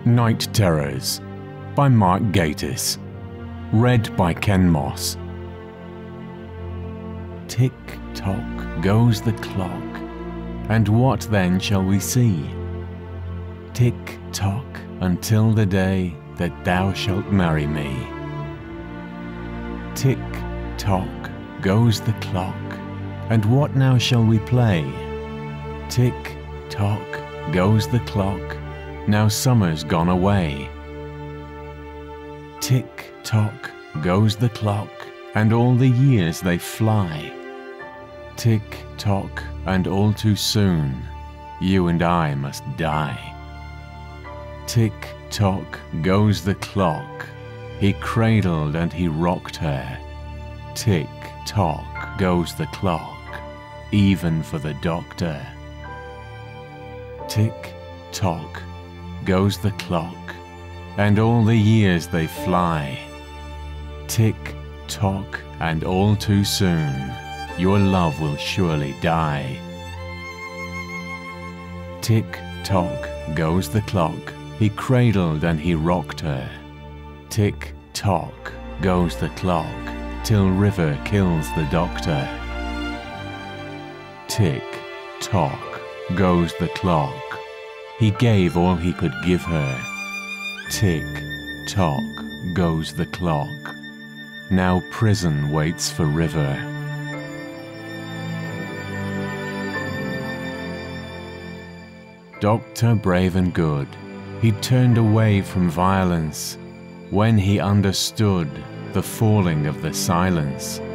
Night Terrors by Mark Gatiss. Read by Ken Moss. Tick-tock goes the clock, and what then shall we see? Tick-tock until the day that thou shalt marry me. Tick-tock goes the clock, and what now shall we play? Tick-tock goes the clock, now summer's gone away. Tick-tock goes the clock, and all the years they fly. Tick-tock, and all too soon, you and I must die. Tick-tock goes the clock, he cradled and he rocked her. Tick-tock goes the clock, even for the doctor. Tick-tock goes the clock, and all the years they fly. Tick-tock, and all too soon, your love will surely die. Tick-tock goes the clock, he cradled and he rocked her. Tick-tock goes the clock, till river kills the doctor. Tick-tock goes the clock, he gave all he could give her. Tick-tock goes the clock, now prison waits for river. Doctor brave and good, he turned away from violence when he understood the falling of the silence.